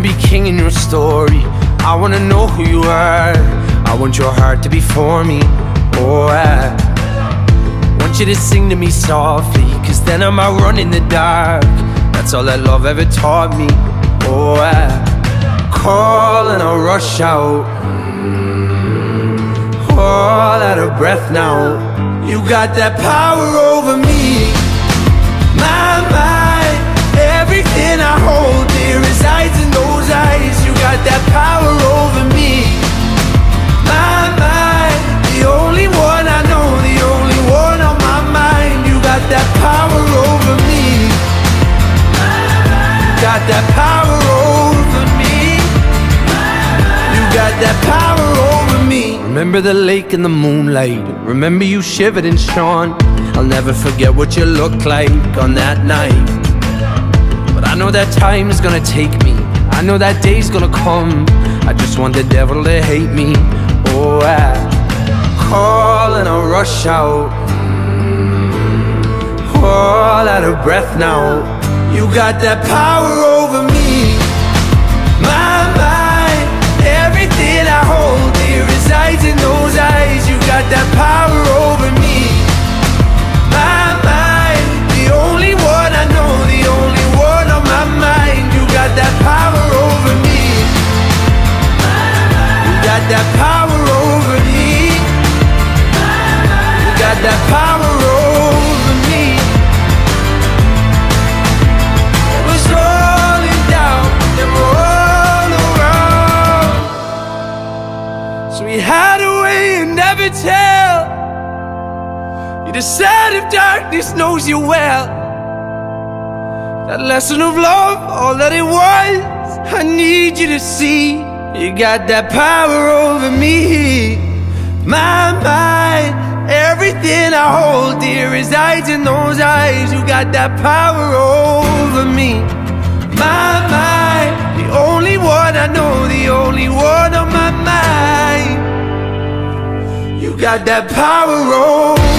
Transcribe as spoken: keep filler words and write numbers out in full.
wanna be king in your story. I wanna know who you are. I want your heart to be for me. Oh, I want you to sing to me softly, cause then I might run in the dark. That's all that love ever taught me. Oh, I call and I rush out, all out of breath now. You got that power over me. My mind, everything I hold dear resides in those eyes. You got that power over me. My mind, the only one I know, the only one on my mind. You got that power over me. You got that power over me. You got that power over me. Remember the lake in the moonlight. Remember you shivered and shone. I'll never forget what you looked like on that night. But I know that time's gonna take me. I know that day's gonna come. I just want the devil to hate me. Oh, I call and I rush out, all out of breath now. You got that power over me. My mind, everything I hold dear resides in those eyes. You got that power over me. My mind, the only one I know, the only one on my mind. You got that power over me. You got that power over me. You got that power over me. It was rolling down and all around, so we had a way and never tell. You decide if darkness knows you well. That lesson of love, all that it was, I need you to see. You got that power over me. My mind, everything I hold dear resides in those eyes. You got that power over me. My mind, the only one I know, the only one on my mind. You got that power over me.